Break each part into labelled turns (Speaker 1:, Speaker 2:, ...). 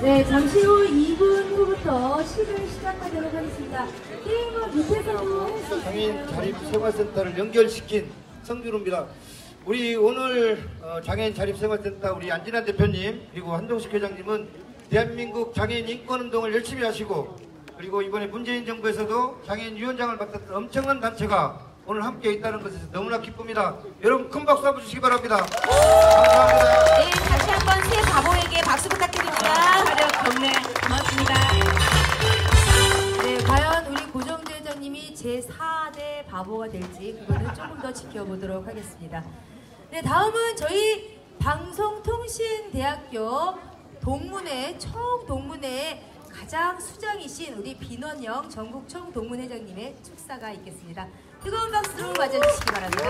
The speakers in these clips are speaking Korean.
Speaker 1: 네, 잠시 후 2분 후부터 시를 시작하도록 하겠습니다. 게임은 밑에서도 할 수 있어요.
Speaker 2: 장애인 자립생활센터를 연결시킨 성준호입니다. 우리 오늘 장애인 자립생활센터 우리 안진환 대표님 그리고 한동식 회장님은 대한민국 장애인 인권운동을 열심히 하시고 그리고 이번에 문재인 정부에서도 장애인 위원장을 맡았던 엄청난 단체가 오늘 함께 있다는 것에서 너무나 기쁩니다. 여러분 큰 박수 한번 주시기 바랍니다. 감사합니다.
Speaker 3: 네, 다시 한번 새 바보에게 박수 부탁드립니다. 화력 덕내 고맙습니다.
Speaker 1: 네, 과연 우리 고정재 회장님이 제4대 바보가 될지 그거는 조금 더 지켜보도록 하겠습니다. 네, 다음은 저희 방송통신대학교 동문회 총동문회의 가장 수장이신 우리 민원영 전국 총동문회장님의 축사가 있겠습니다. 뜨거운 박수로 맞아주시기 바랍니다.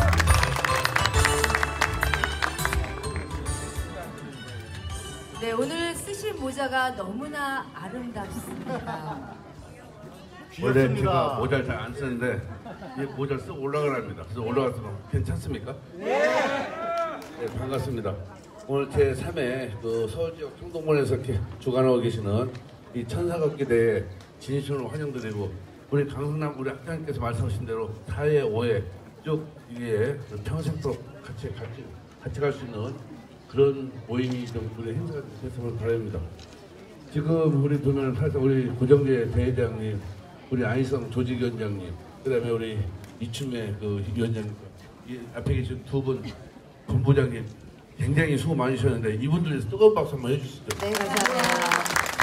Speaker 1: 네, 오늘 쓰신 모자가 너무나 아름답습니다.
Speaker 4: 원래 제가 모자를 잘 안 쓰는데 이 모자를 쓰고 올라가랍니다. 그래서 올라가서 괜찮습니까? 네, 반갑습니다. 오늘 제3회 그 서울지역 총동문회에서 이렇게 주관하고 계시는 이 천사걷기대회 진심으로 환영드리고 우리 강성남 우리 학장님께서 말씀하신 대로 4회, 5회 쭉 이게 평생도록 같이 갈 수 있는 그런 모임이 좀 우리 행사가 됐으면 바랍니다. 지금 우리 보면 살짝 우리 고정재 대회장님, 우리 안희성 조직위원장님, 그다음에 우리 이춘매 그 위원장님, 이 앞에 계신 두 분 본부장님 굉장히 수고 많으셨는데 이분들에서 뜨거운 박수 한번 해주시죠.
Speaker 1: 네, 감사합니다.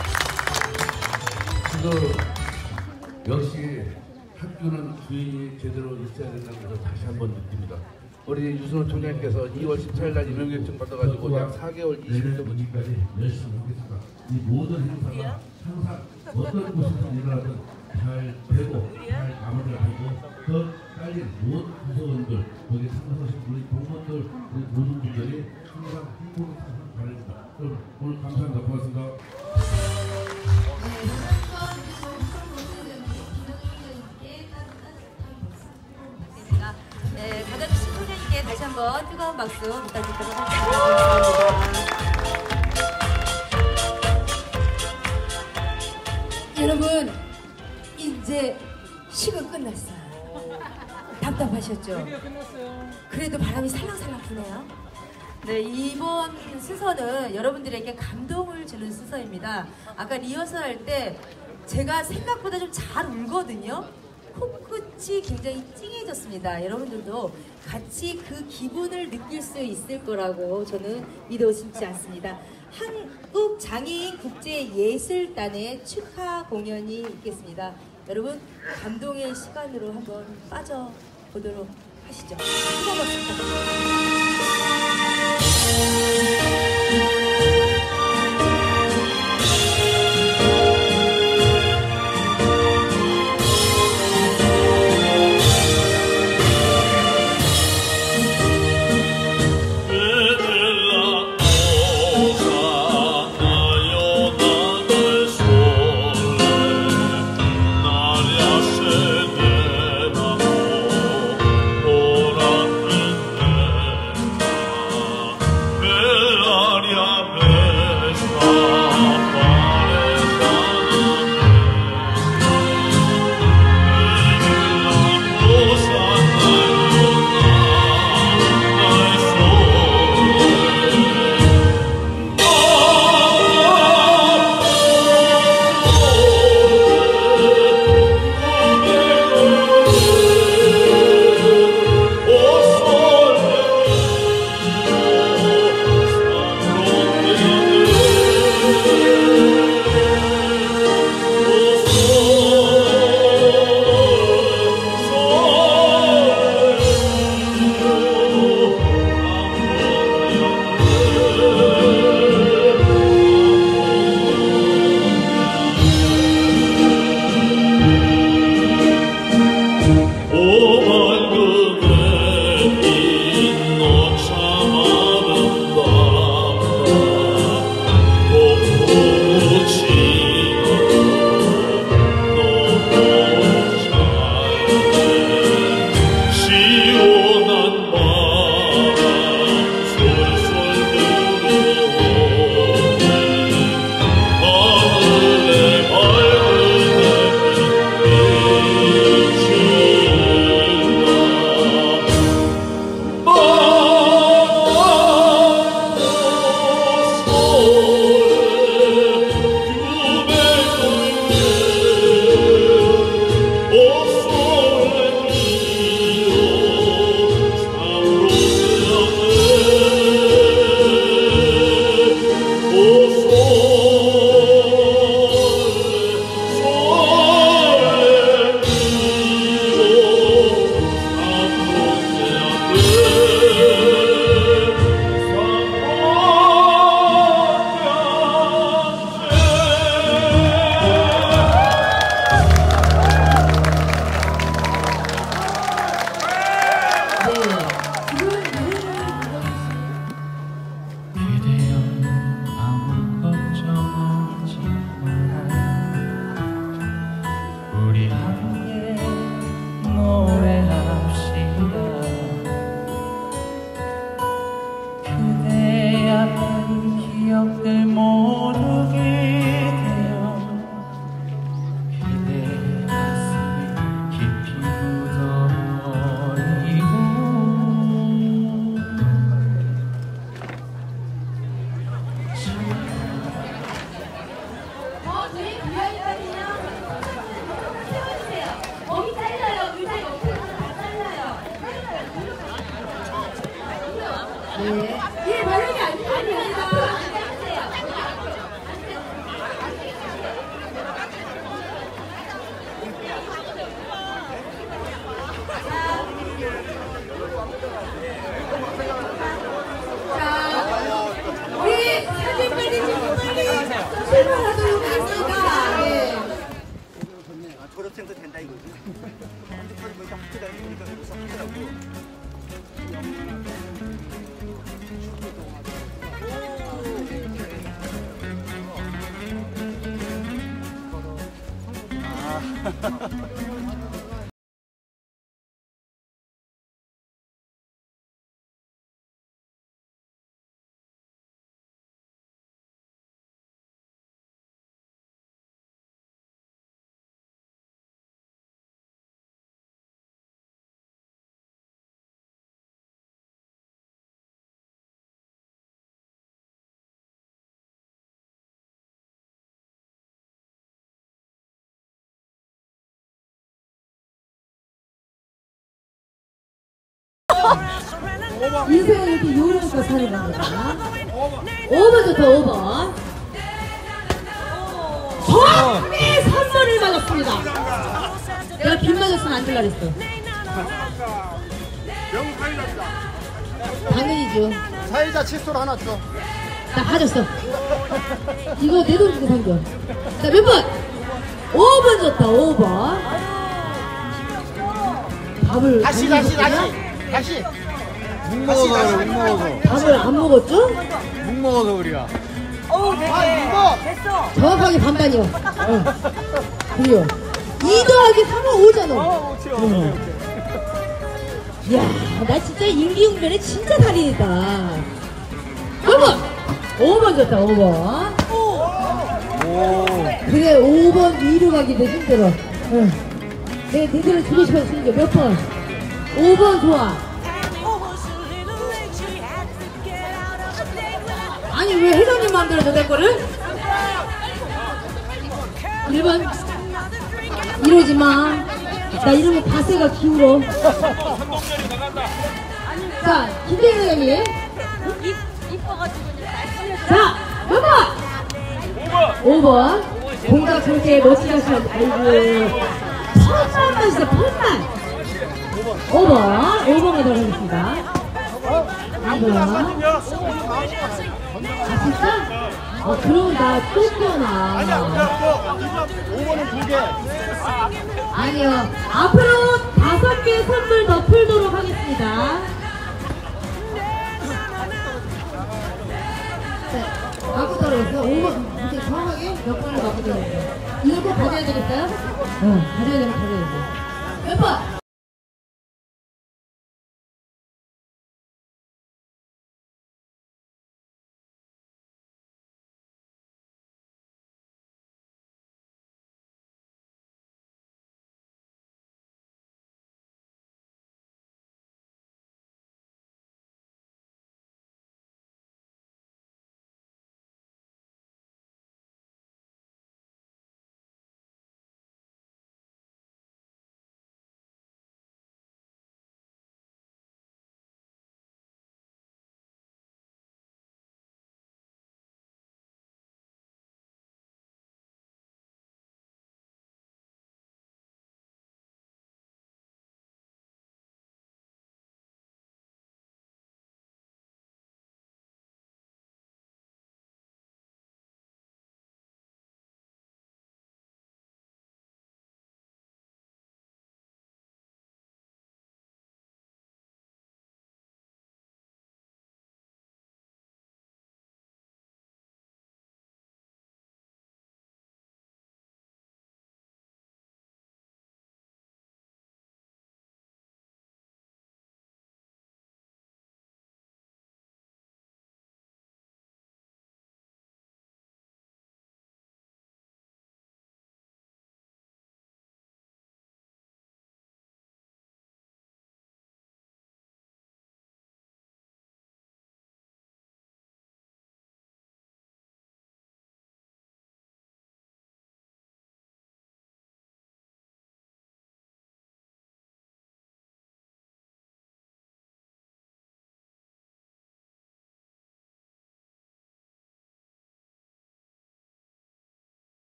Speaker 4: 지금 역시 학교는 주인이 제대로 있어야 된다는 것을 다시 한번 느낍니다. 우리 유승호 총장님께서 2월 14일 날 임명결정 받아가지고 약 4개월 20일 전까지 열심히 하겠습니다. 이 모든 행사가 항상 어떤 곳에서 일어나든 잘 되고 잘 마무리가 되고 더 딸린 모든 구성원들 거기 참석하신 우리 동문들 우리 모든 분들이 항상 행복히 사시길 바랍니다. 그럼 오늘 감사합니다. 고맙습니다.
Speaker 1: 네, 받아주신 소장님께 다시 한번 뜨거운 박수 부탁드리도록 하겠습니다. 여러분, 이제 시간 끝났어요. 답답하셨죠? 그래도 바람이 살랑살랑 부네요. 네, 이번 수서는 여러분들에게 감동을 주는 수서입니다. 아까 리허설 할 때 제가 생각보다 좀 잘 울거든요. 코끝이 굉장히 찡해졌습니다. 여러분들도 같이 그 기분을 느낄 수 있을 거라고 저는 믿어 의심치 않습니다. 한국장애인 국제예술단의 축하 공연이 있겠습니다. 여러분 감동의 시간으로 한번 빠져보도록 하시죠. 수고 많습니다.
Speaker 5: Maria 기억들 모르게 되어 그대 가슴에 깊이 묻어버리고
Speaker 1: 저희 비하인드는요. 세워주세요. 몸이 잘려요. 의자 옆에서 다 잘려요. 네. 예, 바르게 아닙니다. 앞으로 앉아주세요. 자, 우리 사진 빨리 찍고 빨리 출발하도록 하겠습니다. 네.
Speaker 6: 졸업생도 된다 이거지. 핸드폰을 거기다 학교 다니니까 여기서 하더라고.
Speaker 1: 인생을 이렇게 요령껏 사는 겁니다. 5번 좋다, 5번. 정리 선물을 받았습니다. 내가 빗 맞았으면 안 줄라 그랬어. 당연히죠.
Speaker 6: 사이다 칫솔 하나 줘.
Speaker 1: 나 가졌어. 이거 내 돈 주고 산 거. 자, 몇 번? 5번 좋다, 5번. 밥을
Speaker 6: 다시. 묵 먹어서 그래, 묵 먹어서.
Speaker 1: 밥을 안 먹었죠?
Speaker 6: 묵 먹어서 우리가.
Speaker 3: 됐어.
Speaker 1: 정확하게 반반이요. 그래요. 2 더하기 3은 5잖아. 이야, 나 진짜 임기응변에 진짜 달인이다. 5번! 5번 좋다, 5번. 그래, 5번 위로 가기도 힘들어. 응. 내가 대대로 주고 싶었으니까 몇 번? 5번 좋아. 아니, 왜 회장님 만들어줘, 내 거를? 1번. 이러지 마. 나 이러면 바세가 기울어. 자, 김대희 회장님. 자, 몇 번? 5번. 공작 저렇게 멋지게 하시면, 아이고. 펄만 하시죠, 펄만. 5번. 5번에 들어가겠습니다. 2번. 아, 진짜? 그럼 나 또 뛰어나.
Speaker 6: 5번은 2개.
Speaker 1: 아니요. 앞으로 5개 선물 더 풀도록 하겠습니다. 자, 갖고 떨어졌어. 5번. 이제 정확하게 몇 번을 갖고 떨어졌어. 이거 꼭 가져야 되겠어요? 응, 가져야 되면 가져야지. 몇 번?